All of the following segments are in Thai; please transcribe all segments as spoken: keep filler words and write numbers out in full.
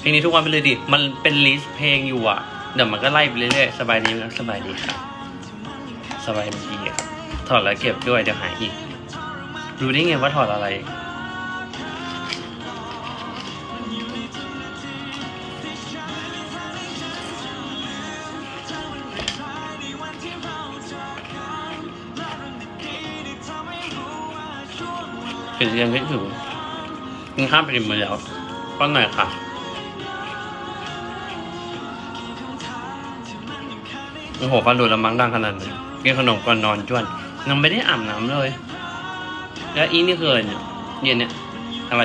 เพลงนี้ทุกวันไปเลยดิมันเป็นลิสต์เพลงอยู่อ่ะเดี๋ยวมันก็ไล่ไปเรื่อยๆสบายดีนะสบายดีครับสบายดีถอดแล้วเก็บด้วยเดี๋ยวหายอีกรู้ได้ไงว่าถอดอะไรเป็นยังไม่ถึงกินข้าวไปกินมาแล้วก็หน่อยค่ะโอ้โหฟันดูดลำบังดังขนาดนี้กินขนมก่อนนอนจ้วนยังไม่ได้อาบน้ำเลยแล้วอีนี่คืออะไรเนี่ยเย็นเนี่ยอะไร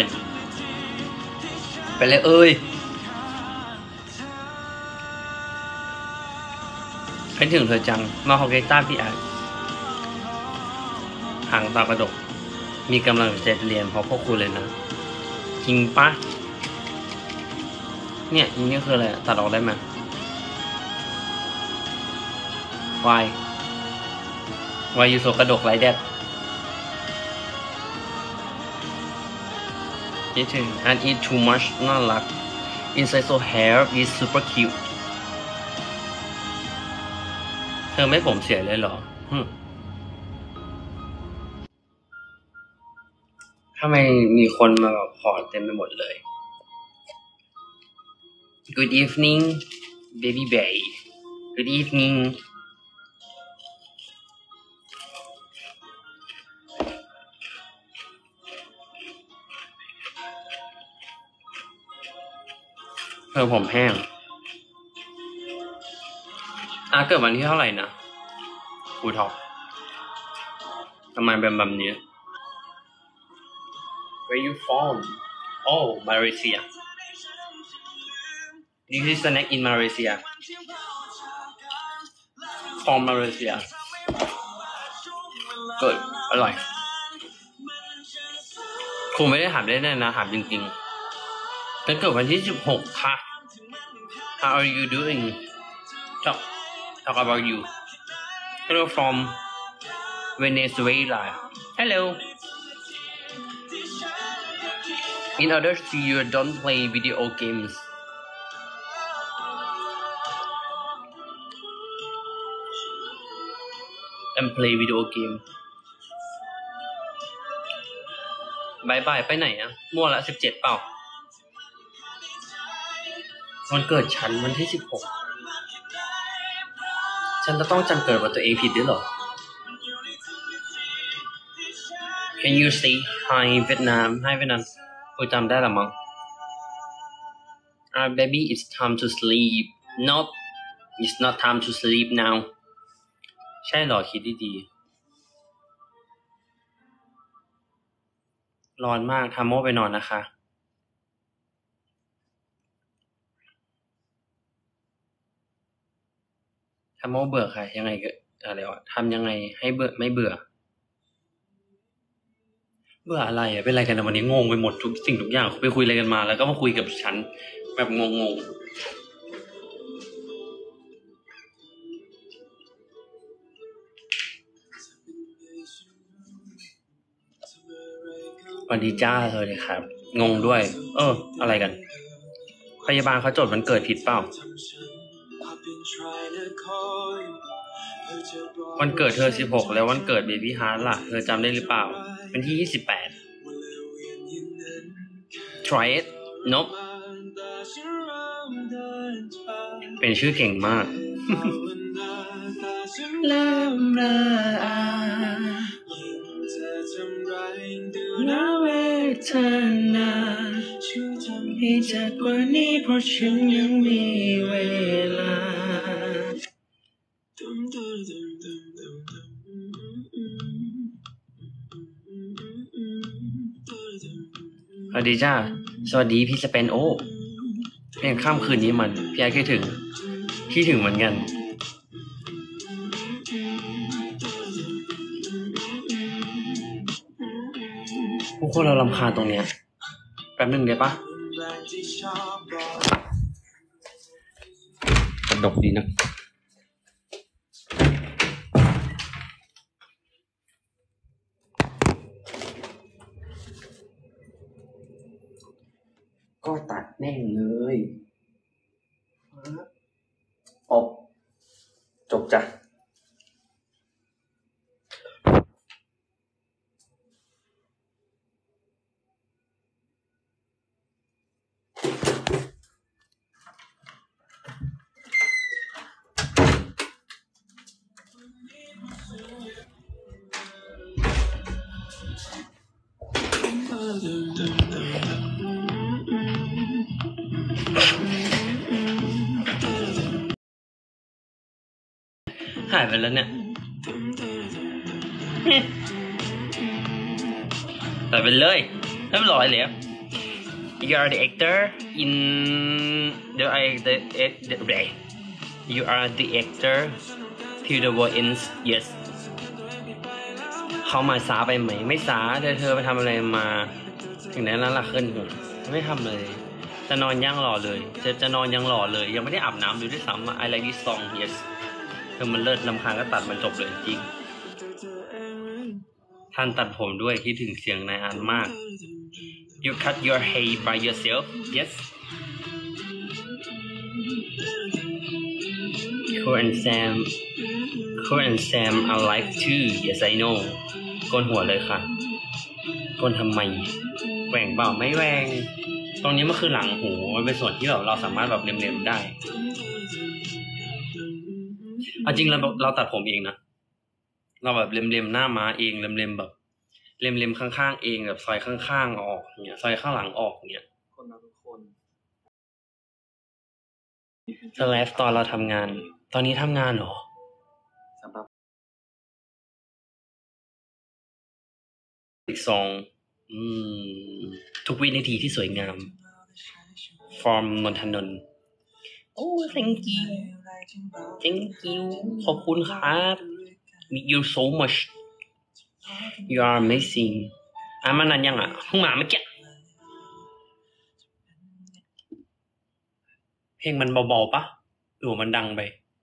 ไปเลยเอ้ยเป็นถึงเธอจังมาฮอกเกต้าพี่อาร์หางตากระดกมีกำลังใจเรียนเพราะพวกคุณเลยนะจริงปะเนี่ยอีนี่คืออะไรตัดออกได้ไหม why why you so กระดก like that eating and eat too much น่ารัก inside so hair is super cute เธอไม่ผมเสียเลยเหรอทำไมมีคนมาแบบขอเต็มไปหมดเลย Good evening baby bay Good evening เธอผมแห้งอ่ะเกิดวันที่เท่าไหร่นะครูท็อปทำไมเป็นแบบนี้ Where you from Oh Malaysia This is snack in Malaysia From Malaysia Good อร่อยครูไม่ได้ถามได้แน่นะถามจริงๆฉันเกิดวันที่สิบหกค่ะ How are you doing Talk Talk about you Hello from Venezuela Hello In order to you don't play video games and play video game บายบายไปไหนอะมั่วละสิบเจ็ดเปล่าวันเกิดฉันวันที่สิบหกฉันจะต้องจำเกิดวันตัวเองผิดด้วยเหรอ Can you say hi Vietnam Hi Vietnam กูจำได้ละมั้ง Ah baby it's time to sleep Nope it's not time to sleep now ใช่เหรอคิดดีๆร้อนมากทำโม่ไปนอนนะคะทำโม่เบื่อค่ะยังไงก็อะไรวะทำยังไงให้เบื่อไม่เบื่อเบื่ออะไรอ่ะเป็นอะไรกันนะวันนี้งงไปหมดทุกสิ่งทุกอย่างไปคุยอะไรกันมาแล้วก็มาคุยกับฉันแบบงงๆสวัสดีจ้าสวัสดีครับงงด้วยเอออะไรกันพยาบาลเขาจดวันเกิดผิดเปล่าวันเกิดเธอสิบหกแล้ววันเกิดเบบี้ฮาร์ทล่ะเธอจำได้หรือเปล่าเป็นที่ยี่สิบแปด Try it Nope เป็นชื่อเก่งมากแล้วราน่าเวทนาช่วยทำให้จากกว่านี้เพราะฉันยังมีเวลาสวัสดีจ้าสวัสดีพี่สเปนโอเพลงข้ามคืนนี้มันพี่ไอ้คิดถึงคิดถึงเหมือนกันพวกคนเรารำคาญตรงเนี้ยแป๊บนึงได้ปะกระดกดีนะก็ตัดแม่งเลยอบจบจ้ะหายไปแล้วเนี่ยแต่ไปเลยเรียบร้อยแล้ว You are the actor in the the the You are the actor till the world ends yes เขามาช้าไปไหมไม่ช้าเธอเธอไปทำอะไรมาถึงนั้นแล้วล่ะขึ้นไม่ทำเลยจะนอนยังหล่อเลยจะจะนอนยังหล่อเลยยังไม่ได้อาบน้ำดูด้วยซ้ำ I like this song yesคือมันเลิศลำคาญก็ตัดมันจบเลยจริงท่านตัดผมด้วยคิดถึงเสียงนายอันมาก You cut your hair by yourself yes Cool and Sam Cool and Sam are live too yes I know โกนหัวเลยค่ะโกนทำไมแหว่งเปล่าไม่แหว่งตรงนี้มันคือหลังหูมันเป็นส่วนที่แบบเราสามารถแบบเล็มๆได้เอาจริงเราเราตัดผมเองนะเราแบบเล็มๆหน้าม้าเองเล็มๆแบบเล็มๆข้างๆเองแบบซอยข้างๆออกเนี่ยซอยข้างหลังออกเนี่ยคนเราทุกคนสไลฟ์ตอนเราทำงานตอนนี้ทำงานเหรอสำหรับอีกสองอืมทุกวินาทีที่สวยงาม from นนทนนท์โอ้ thank you thank you ขอบคุณครับ you so much you are amazing อ่ะมันนานยังอ่ะเพิ่งมาเมื่อกี้เพลงมันเบาๆปะหรือมันดังไป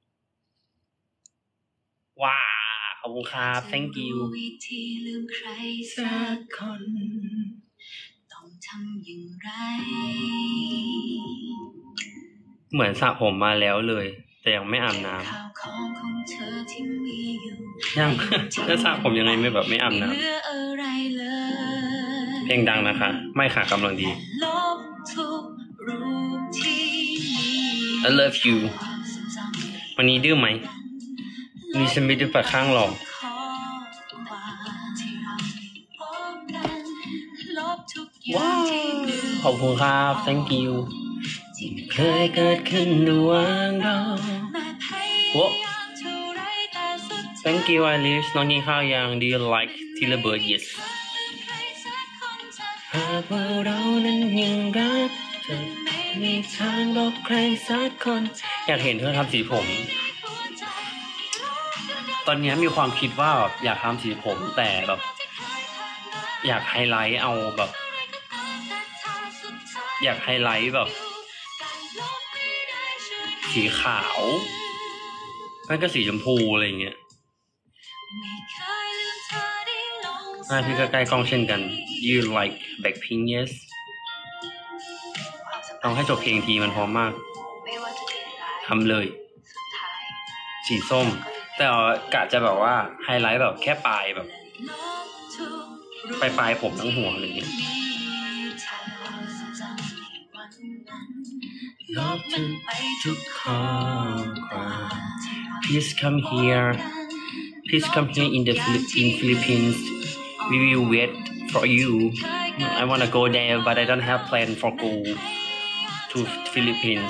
ว้าขอบคุณครับ thank you สักคนต้องทำอย่างไรเหมือนสระผมมาแล้วเลยแต่ยังไม่อาบน้ำยังจะสระผมยังไงไม่แบบไม่อาบน้ำเพลงดังนะคะไม่ค่ะกำลังดี I love you วันนี้ดื้อไหมมีฉันไม่ดื้อปากข้างหรอกว้าวขอบคุณครับ thank you เคยเกิดขึ้นระหว่างเราโอ้ thank you Alice น้องกินข้าวยัง do you like Tiller Bird yes หากว่าเรานั้นยังรักจะมีทางบอกใครสักคนอยากเห็นเธอทำสีผมตอนนี้มีความคิดว่าแบบอยากทำสีผมแต่แบบอยากไฮไลท์เอาแบบอยากไฮไลท์แบบสีขาวไม่ก็สีชมพูอะไรอย่างเงี้ยหน้าพี่ก็ใกล้กล้องเช่นกัน You like Blackpink yes ต้องให้จบเพลงทีมันพร้อมมากทำเลยสีส้มแต่กะจะแบบว่าไฮไลท์แบบแค่ปลายแบบปลายปลายผมทั้งหัวอะไรอย่างเงี้ยลบทุกข้อความ Please come here Please come here in the in Philippines we will wait for you I wanna go there but I don't have plan for go to Philippines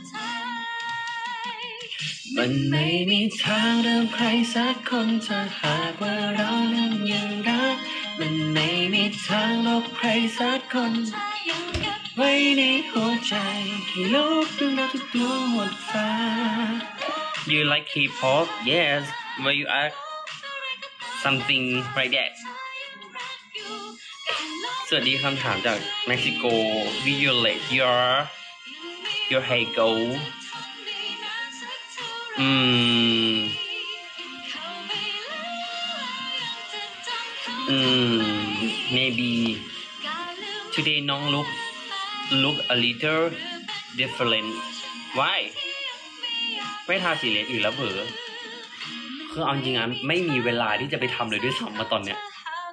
มันไม่มีทางเดิมใครสักคนจะหากว่าเรานั้นยังรักมันไม่มีทางลบใครสักคนไว้ในหัวใจให้โลกดูเราทุกดวงหมดฟ้า You like K-pop? Yes. Where you at? Something like that. สวัสดีคำถามจากเม็กซิโก Will you let your your hair go? อืมอืม maybe today น้อง look look a little different why ไม่ทาสีเหลืองอื่นแล้วเผลอคือเอาจริงๆไม่มีเวลาที่จะไปทำเลยด้วยซ้ำมาตอนเนี้ย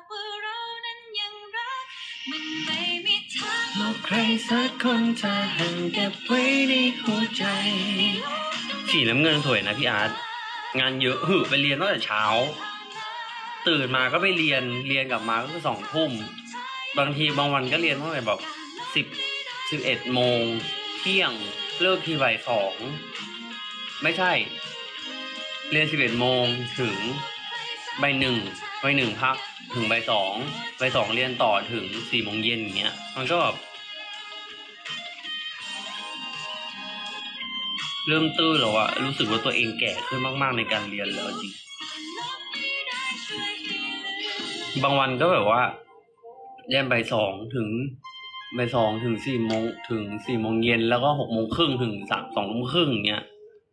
ใครสักคนจะหันเก็บไว้ในหัวใจสีน้ำเงินสวยนะพี่อาร์ตงานเยอะหึไปเรียนตั้งแต่เช้าตื่นมาก็ไปเรียนเรียนกลับมาก็คือสองทุ่มบางทีบางวันก็เรียนตั้งแต่แบบสิบสิบเอ็ดโมงเที่ยงเลิกทีบ่ายสองไม่ใช่เรียนสิบเอ็ดโมงถึงบ่ายหนึ่งบ่ายหนึ่งพักถึงบ่ายสองบ่ายสองเรียนต่อถึงสี่โมงเย็นอย่างเงี้ยมันก็แบบเริ่มตื้อแล้วอะรู้สึกว่าตัวเองแก่ขึ้นมากๆในการเรียนแล้วจริงบางวันก็แบบว่าเรียนบ่ายสองถึงบ่ายสองถึงสี่โมงถึงสี่โมงเย็นแล้วก็หกโมงครึ่งถึงสามสองทุ่มครึ่งเงี้ย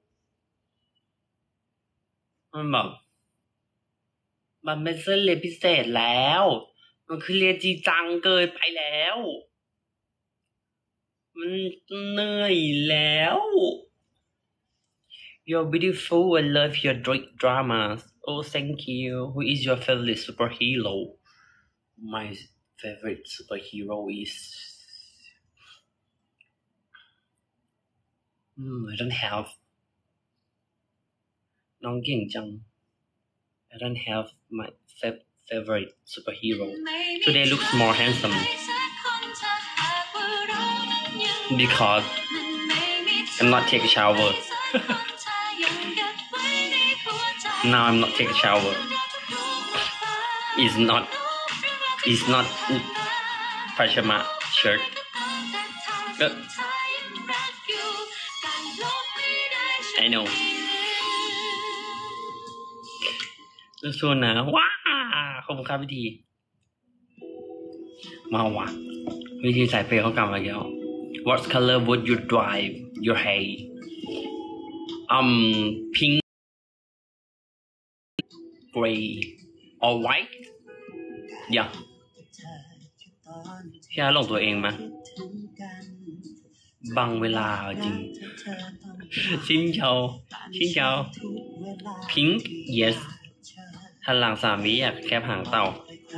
มันแบบมันเป็นเส้นเรียนพิเศษแล้วมันคือเรียนจริงจังเกินไปแล้วมันเหนื่อยแล้ว You're beautiful. I love your dramas. Oh, thank you. Who is your favorite superhero? My favorite superhero is... Hmm, I don't have... น้องเก่งจัง I don't have my favorite superhero. Today looks more handsome. Because I'm not taking a shower. Now I'm not taking a shower. It's not. It's not pajama shirt. Uh, I know. สู้ๆนะว้าขอบคุณครับวิธีมาว่ะวิธีใส่เปย์เขากลับมาแล้ว What color would you dye your hair? Um, pink, gray, or white? Yeah. พี่อาร์ตลงตัวเองมั้ยบางเวลาจริงชินเชาชินเชา Pink, yes หันหลังสามวิอยากแคบหางเต่า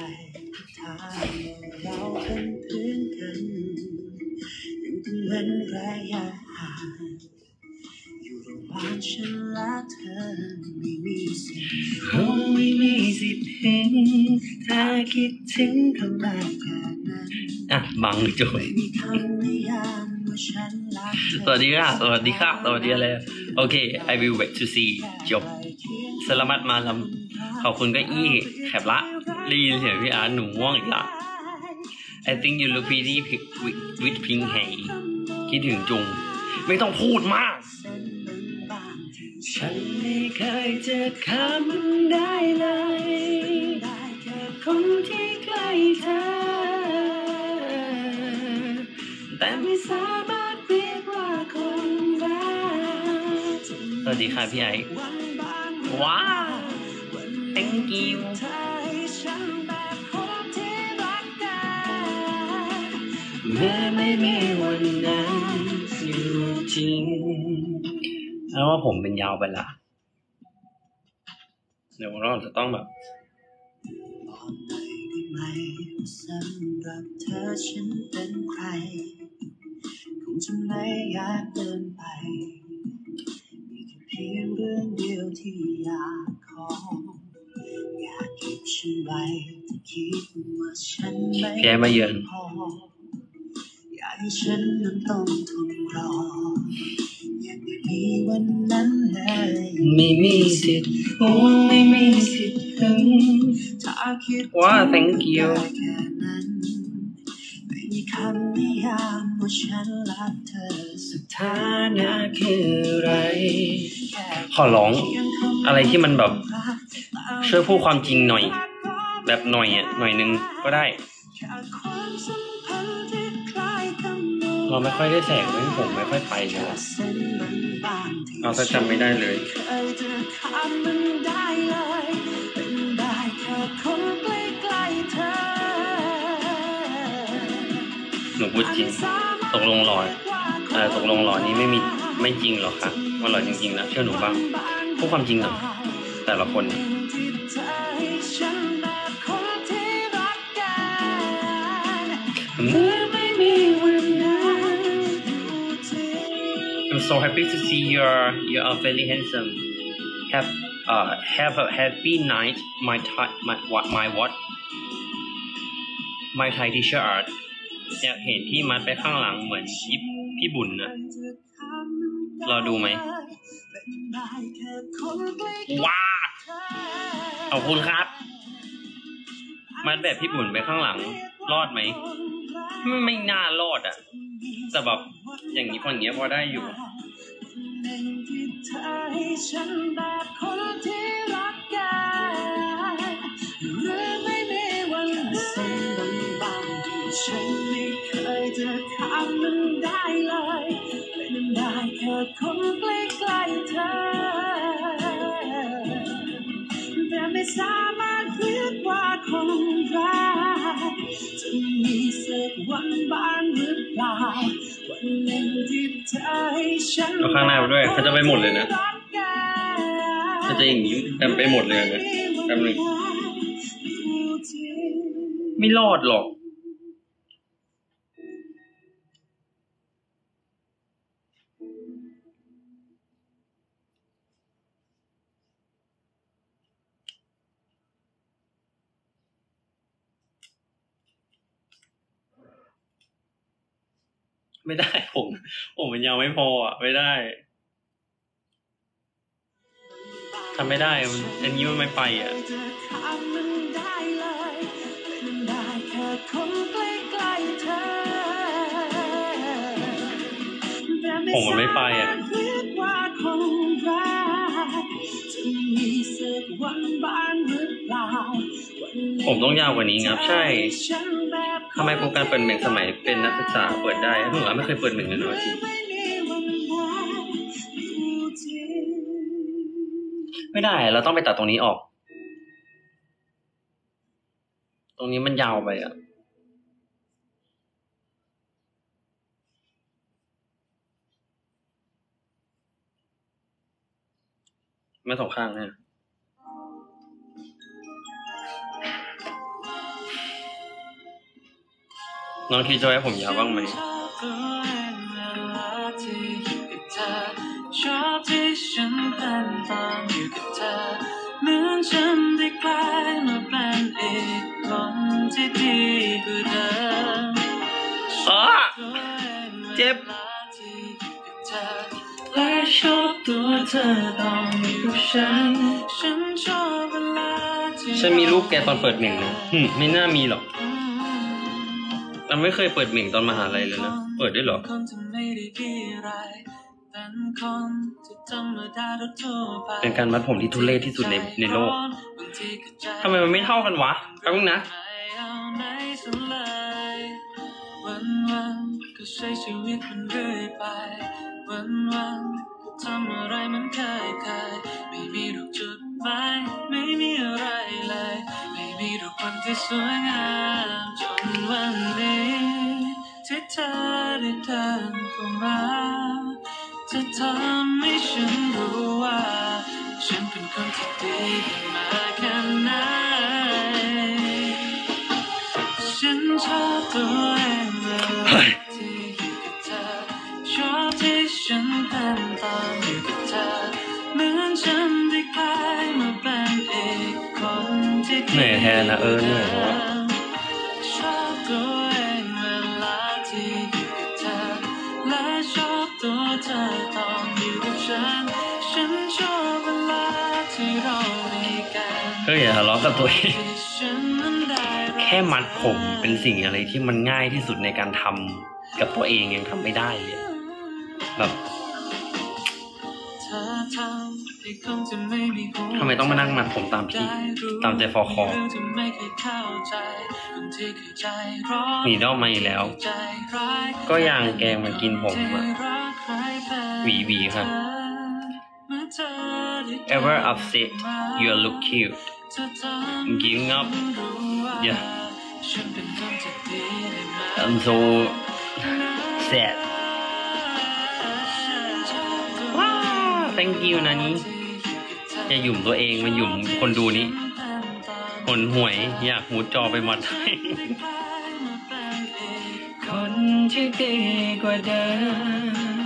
คงไม่มีสิทธิ์เห็นถ้าคิดถึงเขามากแค่นั้นอ่ะบังจุยสวัสดีค่ะสวัสดีค่ะสวัสดีอะไรโอเค I will wait to see จบสลามัดมาลำขอบคุณก็อี้แคบละได้ยินเสียงพี่อาร์หนูง่วงอีกละ I think you look pretty with pink hair คิดถึงจุงไม่ต้องพูดมากฉันไม่เคยเจอคำได้เลยคนที่ใกล้เธอแต่ไม่สามารถเรียกว่าคนรักสวัสดีค่ะพี่ไอว้าว thank you เมื่อไม่มีวันนั้นอยู่จริงแล้วว่าผมเป็นยาวไปละเดี๋ยวเราจะต้องแบบบอกหน่อยได้ไหมสำหรับเธอฉันเป็นใครคงจะไม่อยากเดินไปมีแค่เพียงเรื่องเดียวที่อยากขออยากเก็บฉันไว้ถ้าคิดว่าฉันไม่พออยากให้ฉันนั้นต้องทนรอไม่มีวันนั้นเลยไม่มีสิทธิ์คงไม่มีสิทธิ์ถึงถ้าคิดว่า thank you ไม่มีคำนิยามว่าฉันรักเธอสถานะคืออะไรขอร้องอะไรที่มันแบบช่วยพูดความจริงหน่อยแบบหน่อยอ่ะหน่อยนึงก็ได้เราไม่ค่อยได้แสงเลยผมไม่ค่อยไปเลยเราจะจำไม่ได้เลยหนูพูดจริงตกลงหลอดเออตกลงหลอดนี้ไม่มีไม่จริงหรอกค่ะอร่อยจริงๆนะเชื่อหนูบ้างพูดความจริงอ่ะแต่ละคนI'm so happy to see you're you are very handsome. Have uh have a happy night, my Thai my what my what my Thai teacher art. อยากเห็นพี่มัดไปข้างหลังเหมือนยิบพี่บุญนะรอดูไหมว้าขอบคุณครับมัดแบบพี่บุญไปข้างหลังรอดไหมไม่ไม่น่ารอดอ่ะแต่แบบอย่างนี้พออย่างเงี้ยพอได้อยู่ฉันไม่เคยจะข้ามมันได้เลยเป็นได้แค่คนใกล้ๆเธอแต่ไม่สามารถเรียกว่าคนรักจะมีสักวันบ้างหรือเปล่าวันหนึ่งที่เธอให้ฉันเอาข้างหน้าไปด้วยเขาจะไปหมดเลยนะเขาจะอย่างนี้กันไปหมดเลยนะแป๊บนึงไม่รอดหรอกไม่ได้ผมผมมันยาวไม่พออ่ะไม่ได้ทำไม่ได้อันนี้มันไม่ไปอ่ะผมมันไม่ไปอ่ะผมต้องยาวกว่านี้ครับใช่ทำไมโครงการเปิดเหม่งสมัยเป็นนักศึกษาเปิดได้ผมว่าไม่เคยเปิดเหม่งเลยนะจริงไม่ได้เราต้องไปตัดตรงนี้ออกตรงนี้มันยาวไปอ่ะไม่สองข้างเนี่ยน้องคิดจะให้ผมยาวบ้างไหมชอบที่ฉันเป็นตอนอยู่กับเธอเหมือนฉันได้กลายมาเป็นอีกคนที่ดีกว่าเดิมอ๋อเจ็บและชอบตัวเธอตอนอยู่กับฉันฉันชอบเวลาที่ฉันมีรูปแกตอนเปิดเหม่งนะอืมไม่น่ามีหรอกเราไม่เคยเปิดเหม่งตอนมหาลัยเลยนะเปิดได้หรอเป็นการมัดผมที่ทุเรศที่สุดในในโลกทำไมมันไม่เท่ากันวะแป๊บนึงนะก็ใช้ชีวิตมันเรื่อยไปวันๆก็ทำอะไรมันเคยเคยไม่มีรูปจุดหมายไม่มีอะไรเลยไม่มีรูปคนที่สวยงามจนวันนี้ที่เธอได้เดินเข้ามาจะทำให้ฉันรู้ว่าฉันเป็นคนที่ดีมาแค่ไหนฉันชอบตัวเองเลยที่อยู่กับเธอชอบที่ฉันเป็นตอนอยู่กับเธอเหมือนฉันได้กลายมาเป็นอีกคนที่ดีเหนื่อยแทนนะเออเหนื่อยแล้วชอบตัวเองเวลาที่อยู่กับเธอและชอบตัวเธอตอนอยู่กับฉันฉันชอบเวลาที่เรามีกันก็อย่าทะเลาะกับตัวเองแค่มัดผมเป็นสิ่งอะไรที่มันง่ายที่สุดในการทำกับตัวเองยังทำไม่ได้เลยแบบทำไมต้องมานั่งมัดผมตามพี่ตามใจฟอคอหนีดอกมาอีกแล้วก็ยังแกงมากินผมอ่ะหวีหวีค่ะ Ever upset you look cute giving up yeah I'm so sad ว้าว thank you นะนี่อย่าหยุ่มตัวเองมันหยุ่มคนดูนี้คนหวยอยากหูจอไปหมดคนที่ดีกว่าเดิม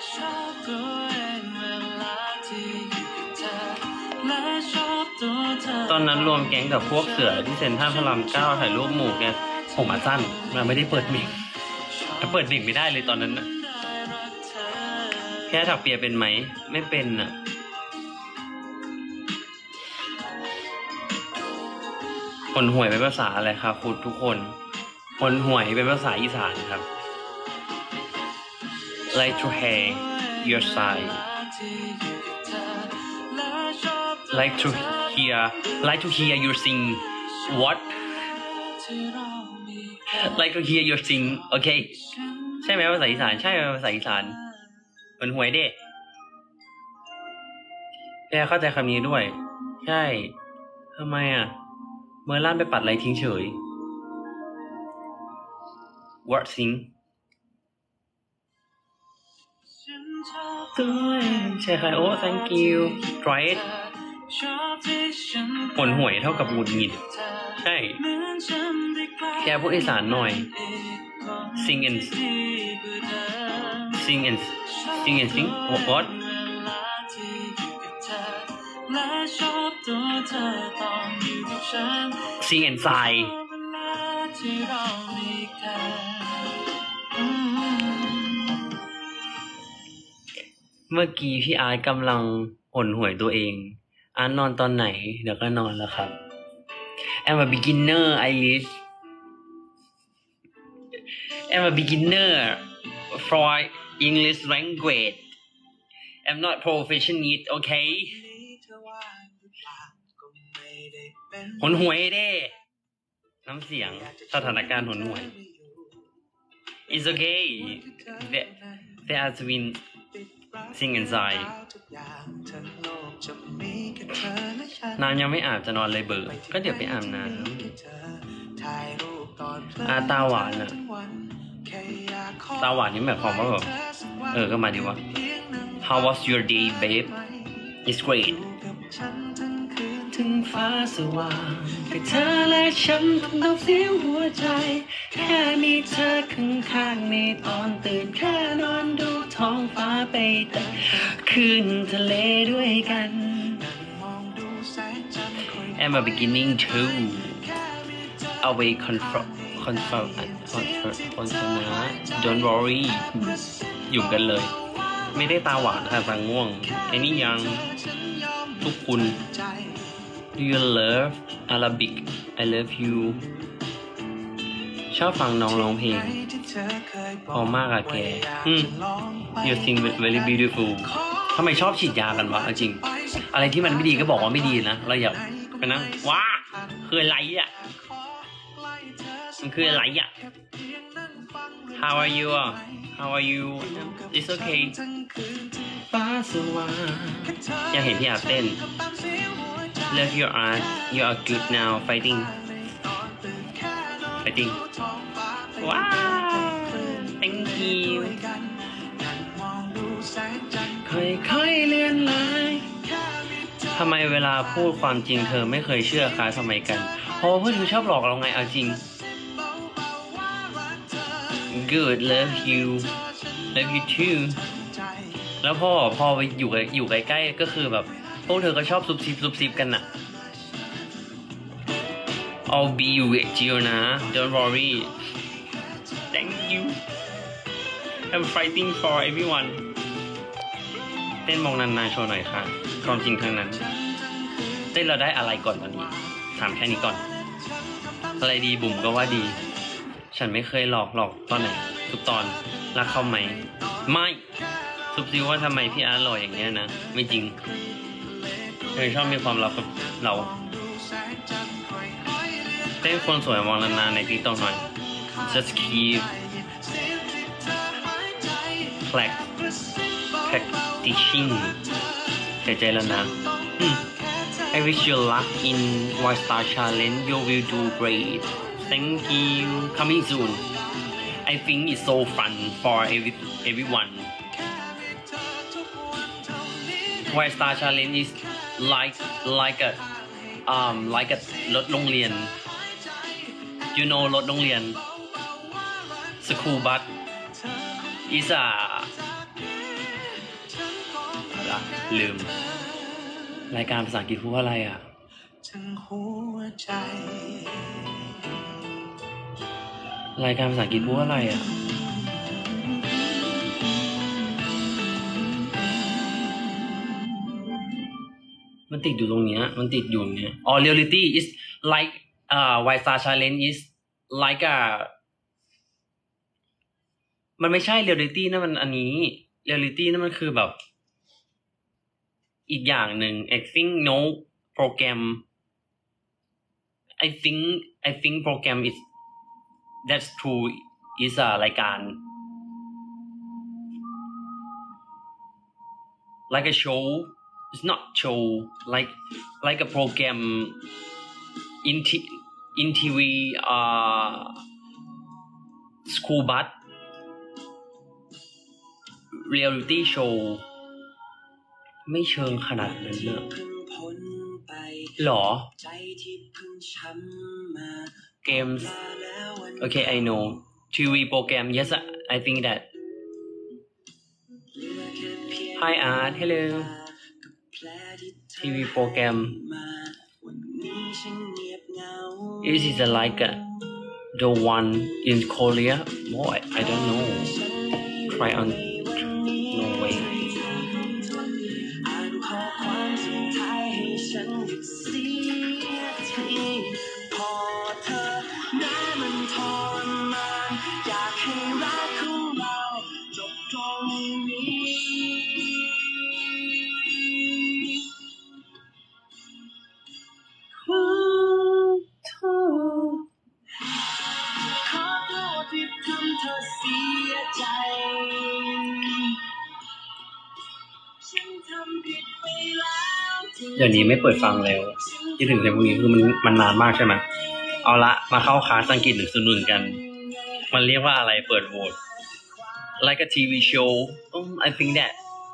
ตอนนั้นรวมแก๊งกับพวกเสือที่เซ็นทรัลพระรามเก้าถ่ายรูปหมู่แกผมมาสั้นมาไม่ได้เปิดมิกถ้าเปิดมิกไม่ได้เลยตอนนั้นนะแค่ถักเปียเป็นไหมไม่เป็นอ่ะคนหวยเป็นภาษาอะไรครับคุณทุกคนคนหวยเป็นภาษาอีสานครับ like to hear your side like to hear like to hear your sing what like to hear your sing โอเคใช่ไหมภาษาอีสานใช่ไหมภาษาอีสานคนหวยเด้แกเข้าใจคำนี้ด้วยใช่ทำไมอ่ะเมื่อล้านไปปัดอะไรทิ้งเฉย what sing ใช่ค่ะโอ้ thank you try it ผลหวยเท่ากับหงุดหงิดใช่แกพูดอีสานหน่อย sing and sing and sing and sing what sing and sigh เมื่อกี้พี่อาร์ตกำลังหนหวยตัวเองอาร์ตนอนตอนไหนเดี๋ยวก็นอนแล้วครับ I'm a beginner Irish I'm a beginner for English language I'm not professional okay หนหวยเด้น้ำเสียงสถานการณ์หนหวย It's okay there there has been sing and sigh น้ำยังไม่อาบจะนอนเลยเบอร์ก็เดี๋ยวไปอาบน้ำอาตาหวานอะตาหวานนี่หมายความว่าแบบเออก็มาดีวะ How was your day babe It's great ถึงฟ้าสว่างแต่เธอและฉันต้องเสียหัวใจแค่มีเธอข้างๆในตอนตื่นแค่นอนดูท้องฟ้าไปแต่คืนทะเลด้วยกัน I'm a beginning to away confront confront confront confront don't worry อยู่กันเลยไม่ได้ตาหวานค่ะสังง่วงไอ้นี่ยังทุกคุณ Do you love Arabic I love you ชอบฟังน้องร้องเพลงพอมากอะแกอืม You sing very beautiful ทำไมชอบฉีดยากันวะจริงอะไรที่มันไม่ดีก็บอกว่าไม่ดีนะเราอย่าไปนั่งว้าคืออะไรอ่ะมันคืออะไรอ่ะ How are you How are you It's okay ฟ้าสว่างอยากเห็นพี่อาเต้น Love your art You are good now Fighting Fighting ว้าว Thank you ค่อยๆเลื่อนลายทำไมเวลาพูดความจริงเธอไม่เคยเชื่อคะทำไมกันเพราะว่าเพื่อนเธอชอบหลอกเราไงเอาจริง Good love you love you too แล้วพอพอไปอยู่อยู่ใกล้ๆก็คือแบบพวกเธอก็ชอบซุบซิบซุบซิบกันน่ะ I'll be with you นะ Don't worry Thank you I'm fighting for everyone เต้นมองนานๆโชว์หน่อยค่ะความจริงทั้งนั้นเต้นเราได้อะไรก่อนตอนนี้ถามแค่นี้ก่อนอะไรดีบุ๋มก็ว่าดีฉันไม่เคยหลอกหลอกตอนไหนทุกตอนรักเขาไหมไม่ซุบซิวว่าทำไมพี่อาร์ตหล่ออย่างเงี้ยนะไม่จริงเธอชอบมีความลับกับเราเต้นคนสวยมองนานๆในติ๊กต็อกหน่อย just keep practicing เสียใจแล้วนะI wish you luck in White Star Challenge. You will do great. Thank you. Coming soon. I think it's so fun for every everyone. White Star Challenge is like like a um like a รถโรงเรียน you know รถโรงเรียน school bus is a อะไรลืมรายการภาษาอังกฤษพูดว่าอะไรอ่ะรายการภาษาอังกฤษพูดว่าอะไรอ่ะมันติดอยู่ตรงเนี้ยมันติดอยู่เนี้ยอ๋อ reality is like อ่า White Star Challenge is like a มันไม่ใช่ reality นะมันอันนี้ reality นั่นมันคือแบบอีกอย่างหนึ่ง I think no program I think I think program is that's true is a รายการ like a show it's not show like like a program in t in ที วี uh school bus reality show ไม่เชิงขนาดนั้นเนอะหรอ games okay I know ที วี program yes I think that hi Art hello ที วี program is it like a, the one in Korea no I, I don't know try on no wayเดี๋ยวนี้ไม่เปิดฟังแล้วที่ถึงในพวกนี้คือมันมันนานมากใช่ไหมเอาละมาเข้าคลาสอังกฤษหนึ่งศูนย์หนึ่งกันมันเรียกว่าอะไรเปิดโหวต like a ที วี show um, I think that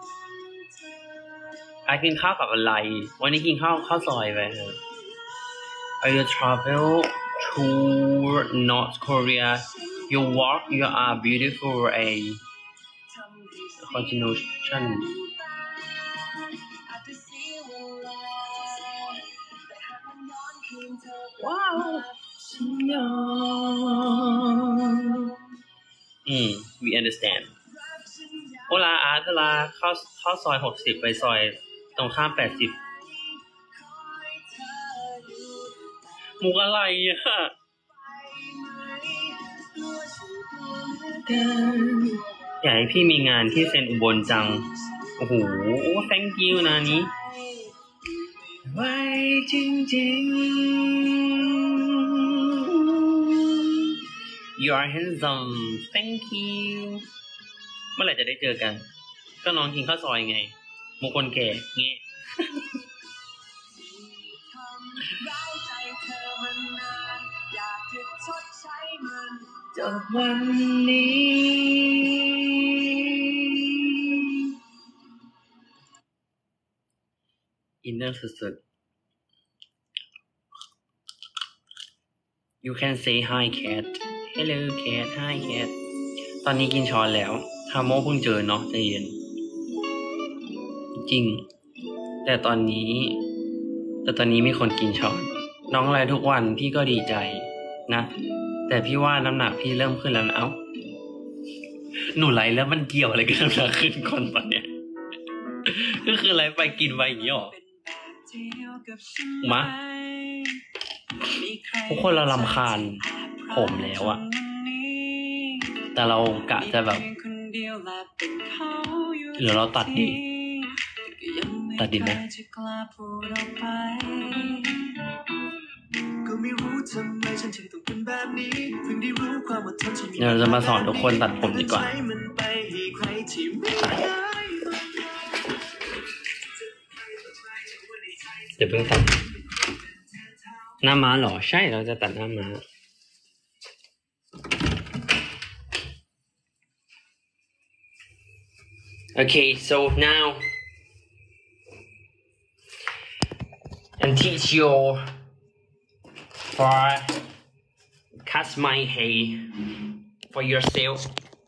I กินข้าวกับอะไรวันนี้กินข้าวข้าวซอยไป I will travel to North Korea you walk you are beautiful a continuationว้าวอืม we understand โอลาอาร์ตลาเข้าเข้าซอยหกสิบไปซอยตรงข้ามแปดสิบมุกอะไรอ่ะอยากให้พี่มีงานที่เซ็นอุบลจังโอ้โห thank you นะนี้ไว้จริงๆ you are handsome thank you เมื่อไหร่จะได้เจอกันก็น้องกินข้าวซอยไงมุกคนแก่เงี้ยจบวันนี้อินเนอร์สุดๆ you can say hi cat hello cat hi cat ตอนนี้กินช้อนแล้วฮาโมเพิ่งเจอเนาะใจเย็นจริงแต่ตอนนี้แต่ตอนนี้มีคนกินช้อนน้องไลฟ์ทุกวันพี่ก็ดีใจนะแต่พี่ว่าน้ำหนักพี่เริ่มขึ้นแล้วนะเอ้าหนูไลฟ์แล้วมันเกี่ยวอะไรกับน้ำหนักขึ้นก่อนตอนเนี้ยก็คือไลฟ์ไปกินไปอย่างนี้หรอมาทุกคนเรารำคาญผมแล้วอะแต่เรากะจะแบบหรือเราตัดดีตัดดีไหมเดี๋ยวเราจะมาสอนทุกคนตัดผมดีกว่าเดี๋ยวเพิ่งตัดหน้าม้าเหรอใช่เราจะตัดหน้าม้า Okay so now and teach you for cut my hair for yourself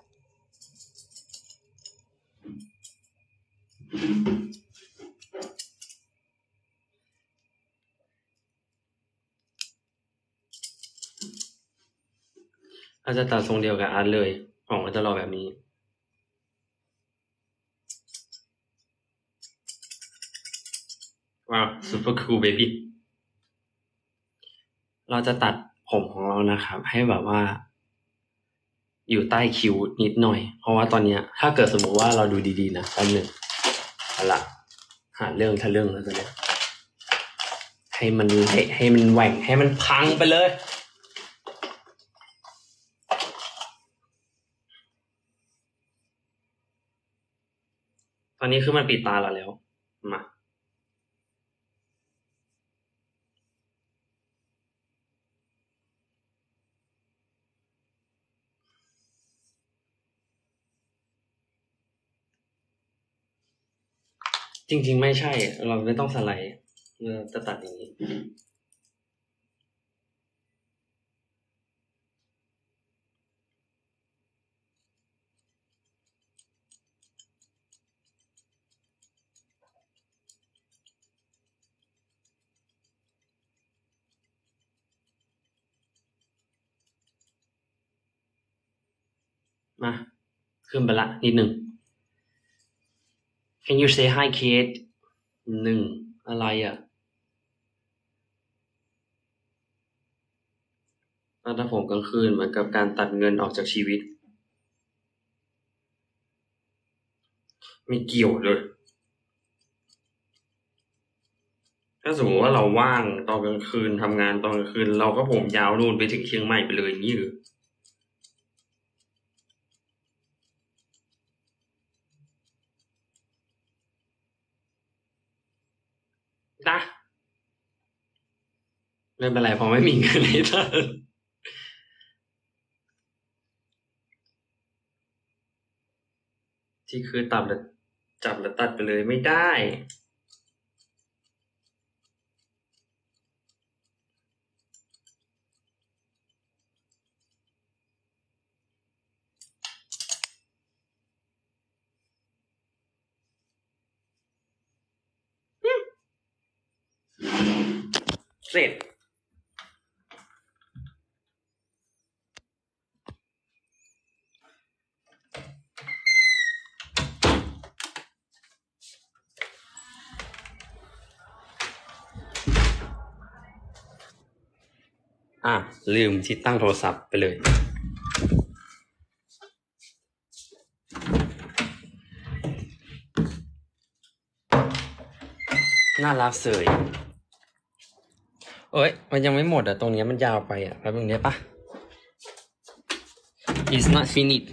อาจจะตัดทรงเดียวกับอาร์ตเลยของมันจะรอแบบนี้ว้าว super cool baby เราจะตัดผมของเรานะครับให้แบบว่าอยู่ใต้คิ้วนิดหน่อยเพราะว่าตอนนี้ถ้าเกิดสมมติว่าเราดูดีๆนะแป๊บนึงเอาละหาเรื่องทะลึ่งแล้วตอนนี้ให้มันเละให้มันแหว่งให้มันพังไปเลยตอนนี้คือมันปิดตาเราแล้วมาจริงๆไม่ใช่เราไม่ต้องสไลด์เราจะตัดอย่างนี้มาขึ้นไปละนิดหนึ่ง Can you say hi Kate หนึ่งอะไรอ่ะตัดผมกลางคืนเหมือนกับการตัดเงินออกจากชีวิตไม่เกี่ยวเลยถ้าสมมติว่าเราว่างตอนกลางคืนทำงานตอนกลางคืนเราก็ผมยาวนู่นไปถึงเชียงใหม่ไปเลยอย่างนี้หรือนะไม่เป็นไรเพราะไม่มีเงินให้ตัดที่คือตัดแล้วจับแล้วตัดไปเลยไม่ได้เสร็จอ่ะลืมที่ตั้งโทรศัพท์ไปเลยน่ารักเสยเอ้ยมันยังไม่หมดอ่ะตรงนี้มันยาวไปอ่ะแล้วตรงนี้ปะ It's not finished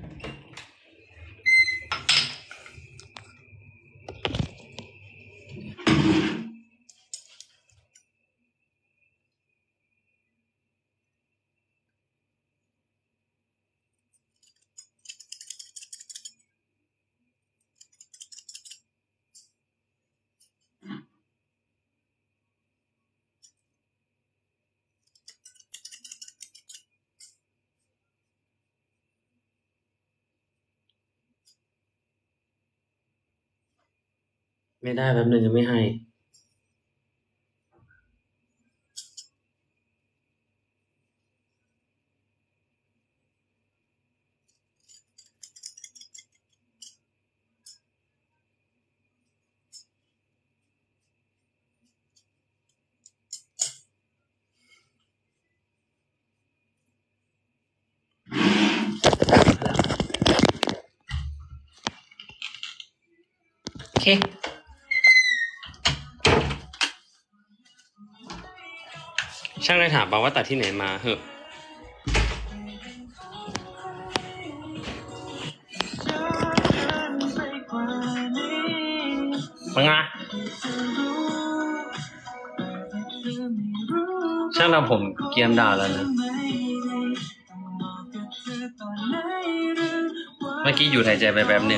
ไม่ได้แป๊บนึงจะไม่ให้โอเคช่างเลยถามป่าว่าตัดที่ไหนมาเหอะมึงอ่ะช่างทำผมเกียมด่าแล้วนะเมื่อกี้อยู่หายใจไปแป๊บหนึ่ง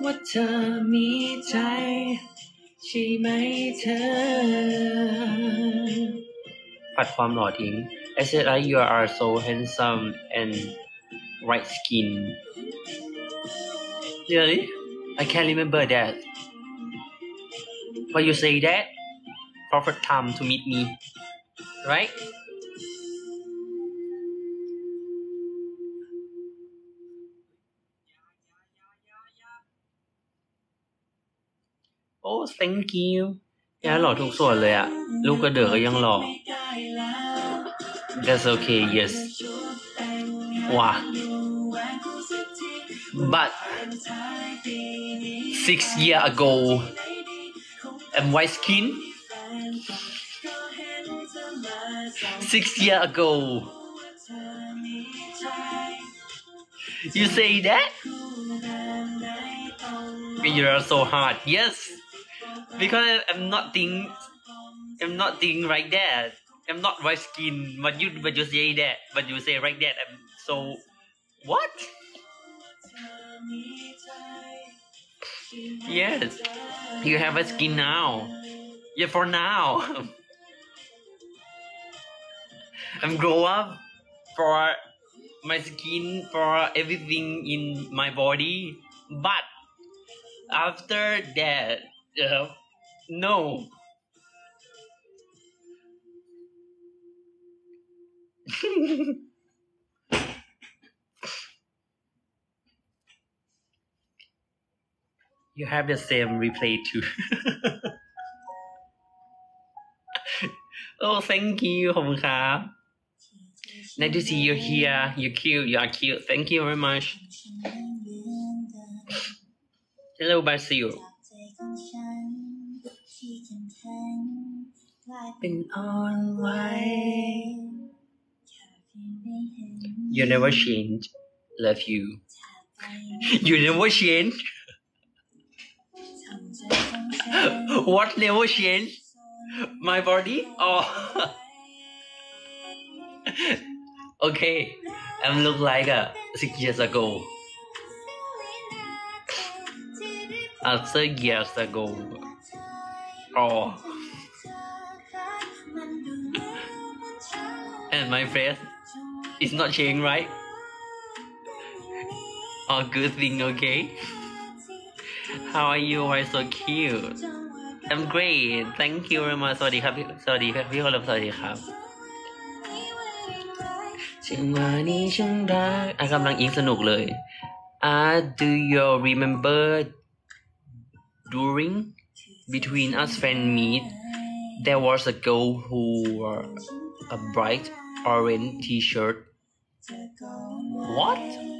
ว่าเธอมีใจใช่ไหมเธอปัดความหล่อทิ้ง I said that you are so handsome and white skin really I can't remember that but you say that perfect time to meet me right oh thank you ย่าหล่อทุกส่วนเลยอะลูกกระเดือกก็ยังหล่อ That's okay yes ว้า but six years ago I'm white skin six years ago you say that you are so hard yes because I'm not think I'm not think like that I'm not white skin but you but you say that but you say like that I'm so what yes you have a skin now yeah for now I'm grow up for my skin for everything in my body but after that uh, no you have the same replay too oh thank you ขอบคุณครับ nice to see you here you cute you are cute thank you very much hello Basil เป็นอ่อนไหว you never change love you you never change what never change my body oh okay I'm look like a six years ago after years ago oh and my face is not changed right oh good thing okay how are you why so cute I'm great thank you very much สวัสดีครับสวัสดีครับพี่คนรับสวัสดีครับจังหวะนี้ฉันรักอ่ะกำลังอิงสนุกเลย ah do you remember during between us fan meet there was a girl who wore a bright orange t-shirt what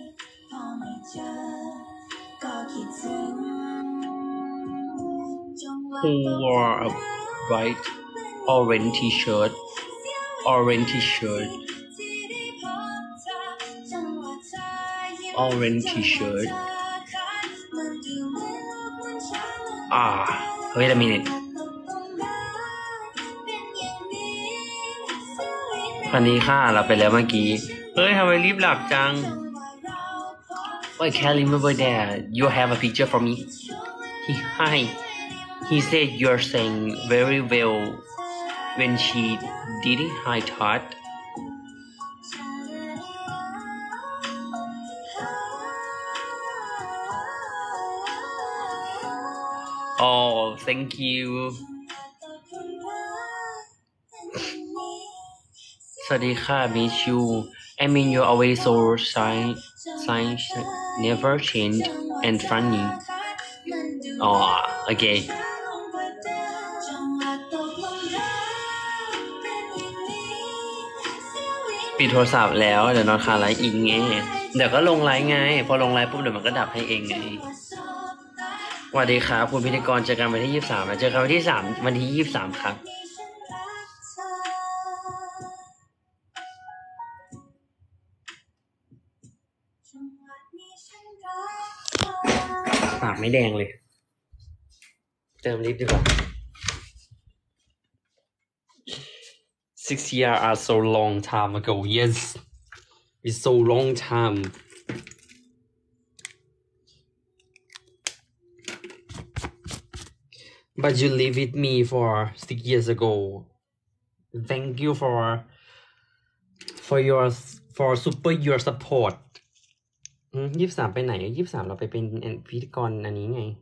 who wore a bright orange t-shirt orange t-shirt orange t-shirt ah wait a minute พันนี้ค่าเราไปแล้วเมื่อกี้เฮ้ยทำไมรีบหลับจัง I can't remember that you have a picture for me he, hi he said you're saying very well when she did it I thought oh thank you สวัสดีค่ะ miss you I mean you're always so shy shy never change and funny oh okay ปิดโทรศัพท์แล้วเดี๋ยวนอนคาไลฟ์อิงไงเดี๋ยวก็ลงไลฟ์ไงพอลงไลฟ์ปุ๊บเดี๋ยวมันก็ดับให้เองไงสวัสดีครับคุณพิธีกรเจอกันวันที่ยี่สิบสามนะเจอกันวันที่สามวันที่ยี่สิบสามครับปากไม่แดงเลยเติมลิปดีกว่า six years are so long time ago yes it's so long time but you live with me for six years ago thank you for for your for super your support ยี่สิบสามไปไหนยี่สิบสามเราไปเป็นพิธีกรอันนี้ไง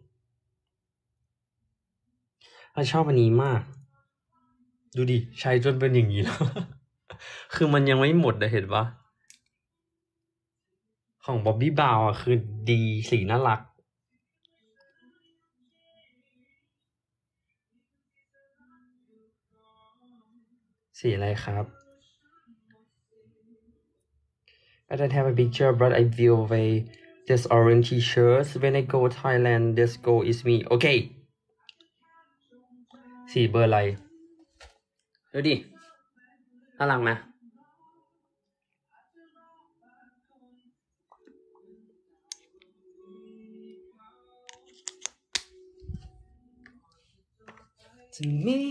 เราชอบอันนี้มากดูดิใช้จนเป็นอย่างนี้แล้ว คือมันยังไม่หมดนะเห็นปะของบ๊อบบี้บาวอ่ะคือดีสีน่ารักสีอะไรครับ I don't have a picture but I will wear this orange t-shirt when I go Thailand this go is me โอเคสีเบอร์อะไรดูดิน่ารักไหมจะมี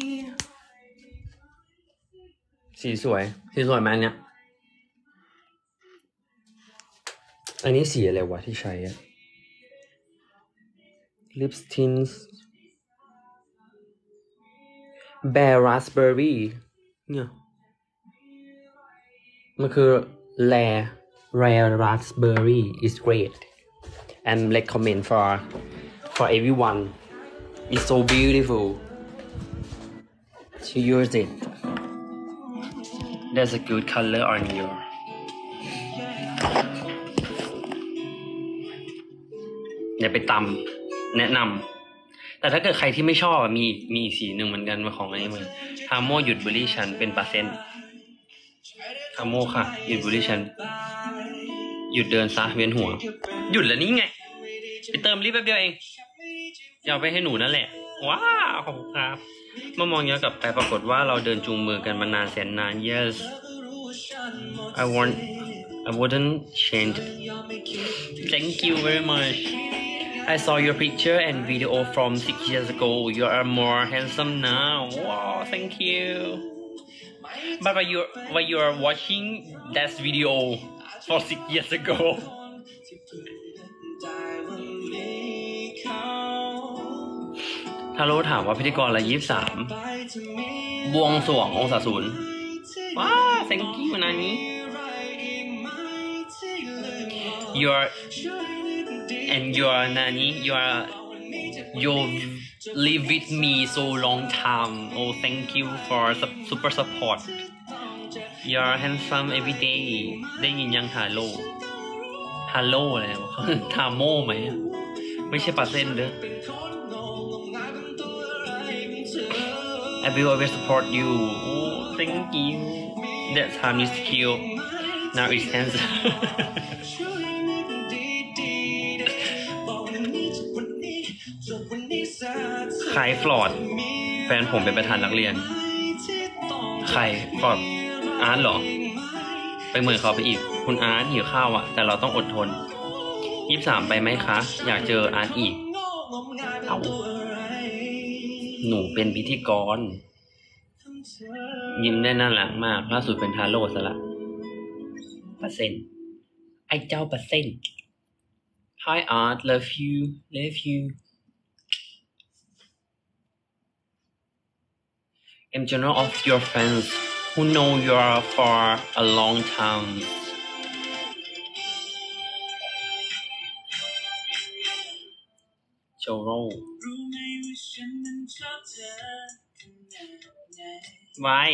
สีสวยสีสวยไหมอันเนี้ยอันนี้สีอะไรวะที่ใช้อะ Lip Tints Bare Raspberry เนี่ยมันคือ Rare Rare Raspberry is great and recommend for for everyone it's so beautiful to use it there's a good color on yourอย่าไปตำแนะนำแต่ถ้าเกิดใครที่ไม่ชอบมีมีอีกสีหนึ่งเหมือนกันของอันนี้มันทาโมหยุดบุหรี่ฉันเป็นเปอร์เซ็นต์ทาโมค่ะหยุดบุหรี่ฉันหยุดเดินซะเวียนหัวหยุดแล้วนี่ไงไปเติมลิปแป๊บเดียวเองอย่าไปให้หนูนั่นแหละว้าวขอบคุณครับเมื่อมองย้อนกลับไปปรากฏว่าเราเดินจูงมือกันมานานแสนนาน yes I want I wouldn't change thank you very much I saw your picture and video from six years ago. You are more handsome now. Wow, thank you. But when you when you are watching that video for six years ago. ถ้ารู้ถามว่าพิธีกรอะไรยี่สิบสามบวงสรวงองศาศูนย์ว้า thank you นานี้ Your and your nani your you live with me so long time oh thank you for super support you're handsome every day ได้ยินยังฮัลโหลฮัลโหลอะไรวะทาโม่ไหมไม่ใช่ปาเส้นเด้อ I will always support you oh thank you that time is cute now it's handsomeใครฟลอดแฟนผมเป็นประธานนักเรียนใครฟลอดอาร์ตเหรอไปเหมือนเขาไปอีกคุณอาร์ตหิวข้าวอ่ะแต่เราต้องอดทนยี่สิบสามไปไหมคะอยากเจออาร์ตอีกเอาหนูเป็นพิธีกรยิ้มได้น่ารักมากล่าสุดเป็นทาโร่ซะละเปอร์เซ็นต์ไอ้เจ้าเปอร์เซ็นต์ Hi Art love you love you I'm general of your friends who know you are for a long time. Joro. Why?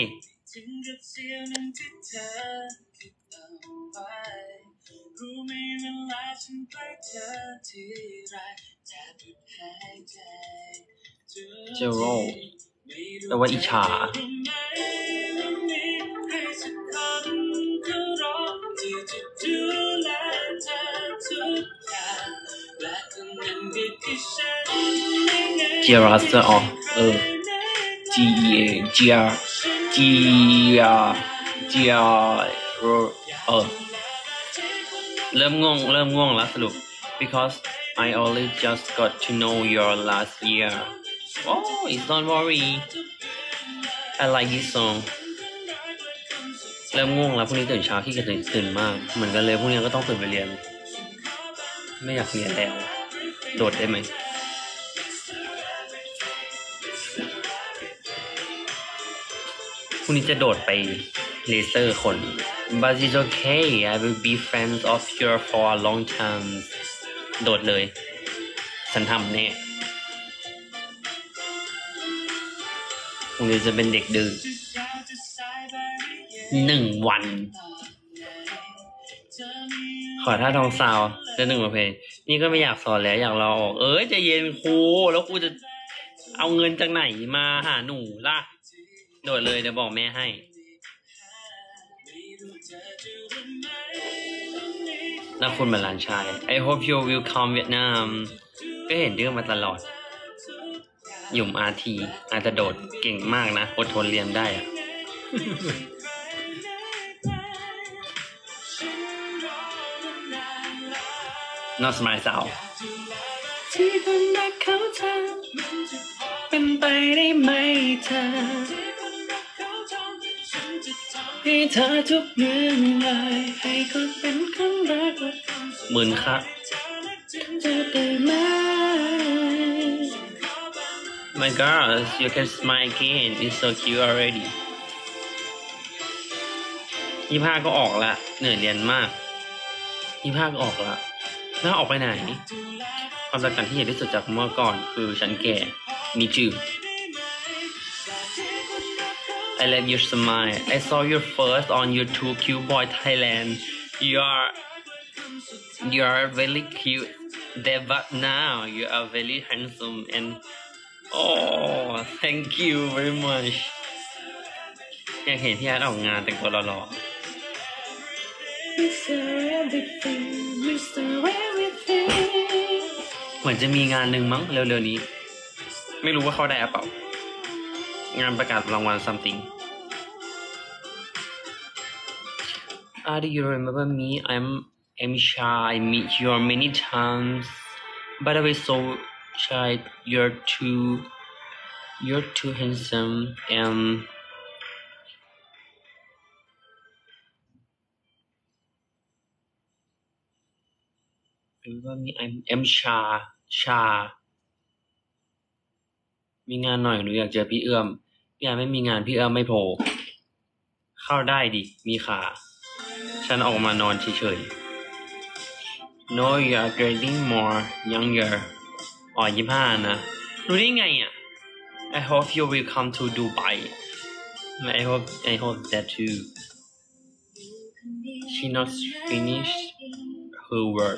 เจโร่แปลว่าอิจฉาเจียรัสอ๋อเออ G E A G R G R G R เออเริ่มง่วงเริ่มง่วงแล้วสรุป because I only just got to know your last year oh it's don't worry I like this song เริ่มง่วงแล้วพรุ่งนี้ตื่นเช้าที่จะตื่นมากเหมือนกันเลยพรุ่งนี้ก็ต้องตื่นไปเรียนไม่อยากเรียนแล้วโดดได้ไหมพรุ่งนี้จะโดดไปเลเซอร์คน but it's okay I will be friends of you for a long time โดดเลยฉันทำแน่พรุ่งนี้จะเป็นเด็กดื้อหนึ่งวันขอท่าทองซาวจะหนึ่งมาเพลงนี่ก็ไม่อยากสอนแล้วอยากรอออกเอ้ยใจเย็นครูแล้วครูจะเอาเงินจากไหนมาหาหนูล่ะโดดเลยเดี๋ยวบอกแม่ให้น่าคุณเหมือนหลานชาย I hope you will come Vietnam ก็เห็นเรื่องมาตลอดหยุ่มอาทีอาจจะโดดเก่งมากนะอดทนเรียนได้อะ Not my sound ที่คนรักเขาเธอเป็นไปได้ไหมเธอให้เธอทุกเรื่องเลยให้คนเป็นคนรักหมื่นครับจะได้ไหม My God you can smile again it's so cute already ยี่ห้าก็ออกละเหนื่อยเรียนมากยี่ห้าก็ออกละน่าออกไปไหนความสัมพันธ์ที่ใหญ่ที่สุดจากเมื่อก่อนคือฉันแก่มีจื่อ I love your smile I saw your first on YouTube Cute Boy Thailand you are you are very cute there but now you are very handsome and oh thank you very much อยากเห็นพี่อาร์ตออกงานแต่งตัวหล่อๆเหมือนจะมีงานหนึ่งมั้งเร็วๆนี้ไม่รู้ว่าเขาได้หรือเปล่างานประกาศรางวัล something Ah do you remember me I'm I'm shy I meet you many times but I was so shy you're too you're too handsome and remember me I'm I'm shy shyมีงานหน่อยหนูอยากเจอพี่เอื้อมพี่อาไม่มีงานพี่เอื้อมไม่โผล่เข้าได้ดิมีขาฉันออกมานอนเฉยๆ No you are getting more younger อ๋อยี่สิบห้านะรู้ได้ไงอ่ะ I hope you will come to Dubai I hope I hope that too she not finished her work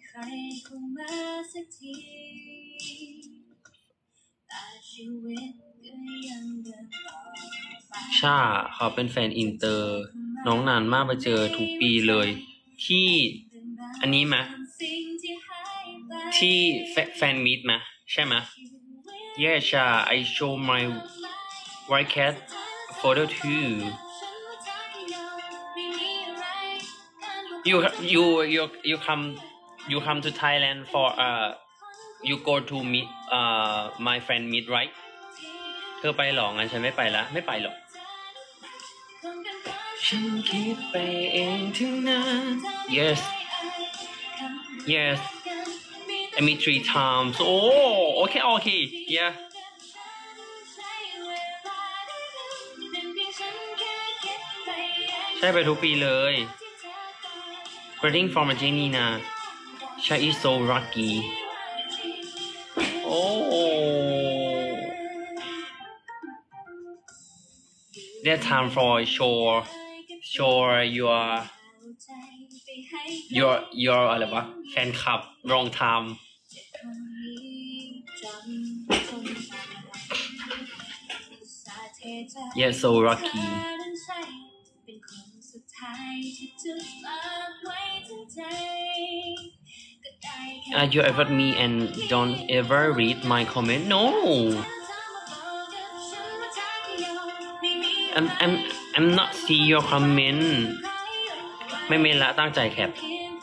ชาเขาเป็นแฟนอินเตอร์น้องนานมากไปเจอทุกปีเลยที่อันนี้ไหมที่แฟนมีตไหมใช่ไหม Yeah ชา I show my white cat photo too you you you you come you come to Thailand for uh you go to meet uh my friend meet right เธอไปหรองั้นฉันไม่ไปละไม่ไปหรอกฉันคิดไปเองถึงนาน yes yes I meet three times oh okay okay yeah ใช่ไปทุกปีเลย Greeting from Argentina She is so lucky oh that time for sure sure your your your อะไรวะแฟนคลับ wrong time yeah so lucky Uh, you ever me and don't ever read my comment no I'm I'm I'm not see your comment ไม่เมนละตั้งใจแคป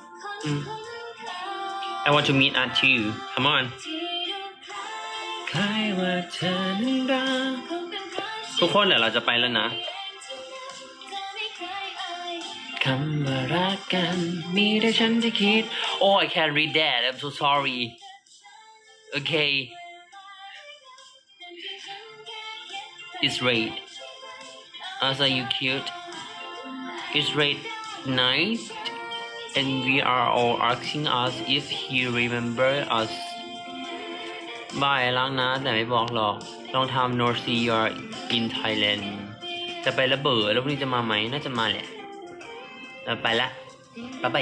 I want to meet at you come on ใครว่าเธอนั้นรักทุกคนเดี๋ยวเราจะไปแล้วนะคำว่ารักกันมีแต่ฉันที่คิด Oh I can't read that I'm so sorry okay it's right Asa, you cute. It's late night, and we are all asking us if he remember us. บายล้างนะแต่ไม่บอกหรอกลองทำ North Sea you're in Thailand จะไประเบิดแล้วพรุ่งนี้จะมาไหมน่าจะมาแหละเราไปละบ๊ายบาย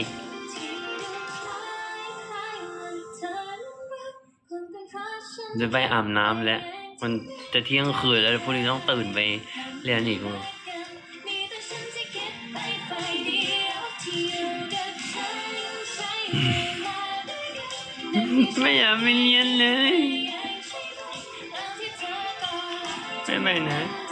จะไปอาบน้ำแล้วมันจะเที่ยงคืนแล้วพรุ่งนี้ต้องตื่นไปเรียนอีกมั้งไม่อยากไปเรียนเลยไม่ไปนะ